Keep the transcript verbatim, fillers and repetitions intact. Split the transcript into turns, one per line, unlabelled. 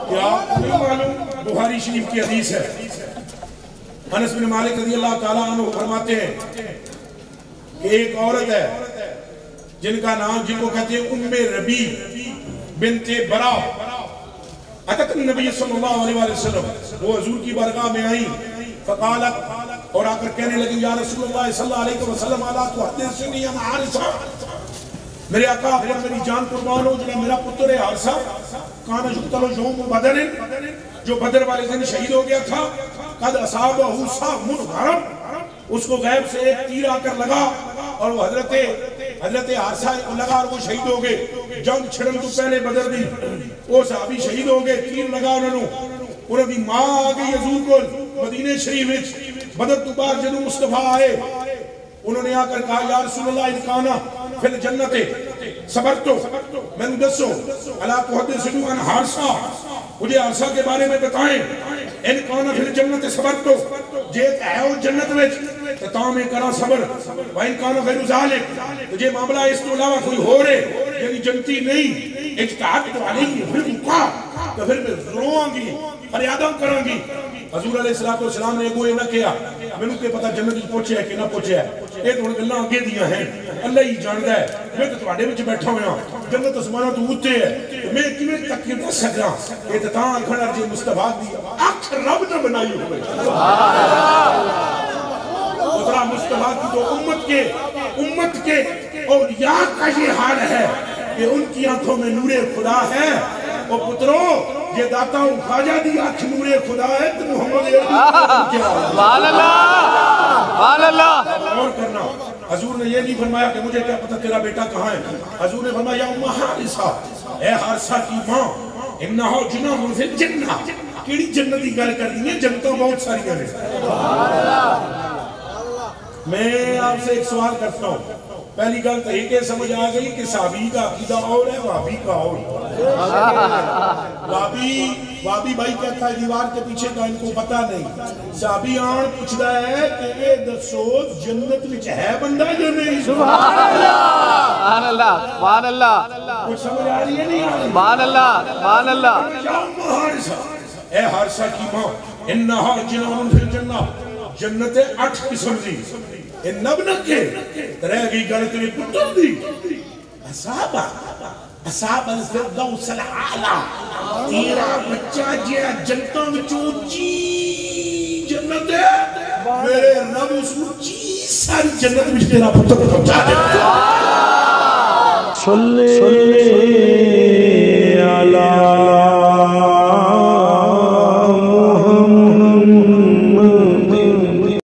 کیا نہیں معلوم؟ بخاری شریف کی حدیث ہے، انس بن مالک رضی اللہ تعالیٰ عنہ فرماتے ہیں کہ ایک عورت ہے جن کا نام جن کو کہتے ہیں ام ربی بنت برا، اتت النبی صلی اللہ علیہ وسلم، وہ حضور کی بارگاہ میں آئیں، فقالت، اور آ کر کہنے لگیں یا رسول اللہ صلی اللہ علیہ وسلم الا تحدثنی عن حارثہ، میرے آقا اگر میری جان قربان ہو جنہیں میرا پتر ہے حارثہ، کانا یقتل یوم بدر، جو بدر والے دن شہید ہو گیا تھا، قد اصابہ سهم غرب، اس کو غیب سے ایک تیر آ کر لگا اور وہ حضرت حضرت حارثہ کو لگا اور وہ شہید ہو گئے، جنگ چھڑن تو پہلے بدر دی وہ صحابی شہید ہو گئے، تیر لگا انہوں نے، انہوں نے ماں آ گئی حضور کو مدینہ شریف وچ، بدر تو بعد جدوں مصطفیٰ آئے انہوں نے آ کر کہا یا رسول اللہ انکانا فی الجنت صبر تو میں نے دسو الا تحدثنی عن حارثہ، مجھے حارثہ کے بارے میں بتائیں، انکانا فی الجنت صبر تو جیت ہے وہ جنت وچ تتام کرا صبر، وَإِنْ كَانَ غَيْرُ ذَلِكَ، تجھے معاملہ اس تو علاوہ کوئی ہو رہے یعنی جنتی نہیں، اجتہاد علیہ پھر بکا تو پھر میں روان گی فریاداں کروں گی۔ حضور علیہ السلام نے کوئی نہ کیا میں نے کہ پتہ جنت پہنچے ہے کہ نہ پہنچے ہے، یہ تو اللہ آگے دیا ہے، اللہ ہی جانتا ہے، میں تو تواڈے وچ بیٹھا ہویا جنت اسمانہ تو اوتے ہے، میں کیویں تک دس سکدا کہ تاں کھڑا جی مصطفیٰ دی اکھ رب نے بنائی ہوئے، سبحان اللہ، خدا مصطفیٰ کی تو امت کے امت کے اولیاء کا یہ حال ہے کہ ان کی آنکھوں میں نور خدا ہے، اور پتروں یہ داتا ہوں خواجہ دی آنکھ نور خدا ہے تو محمد سبحان اللہ سبحان اللہ اور کرنا۔ حضور نے یہ نہیں فرمایا کہ مجھے کیا پتہ تیرا بیٹا کہاں ہے، حضور نے فرمایا یا ام حارثہ، اے حارثہ کی ماں، انہا جناح فی الجنہ، کیڑی جنت کی گل کر دی ہے، جنتوں بہت ساری ہیں۔ میں آپ سے ایک سوال کرتا ہوں، پہلی گل تو یہ کہ سمجھ آ گئی کہ صحابی کا عقیدہ اور ہے وابی کا اور، وابی وابی بھائی کہتا ہے دیوار کے پیچھے کا ان کو پتہ نہیں، صحابی آن پوچھتا ہے کہ اے دسو جنت وچ ہے بندہ جو نہیں،
سبحان اللہ سبحان اللہ،
کچھ سمجھ آ رہی ہے نہیں آ رہی،
سبحان اللہ سبحان اللہ،
یا ام حارثہ، اے حارثہ کی ماں، انہا جناح فی الجنہ، جنت اٹھ قسم دی، ان نبنک کے رہ گئی گل تیرے پتر دی، اصحابہ اصحاب الفردوس العالی، تیرا بچہ جیا جنتوں میں چوچی جنت ہے، میرے رب اس اونچی ساری جنت میں تیرا پتر پہنچا دے۔ صلی علی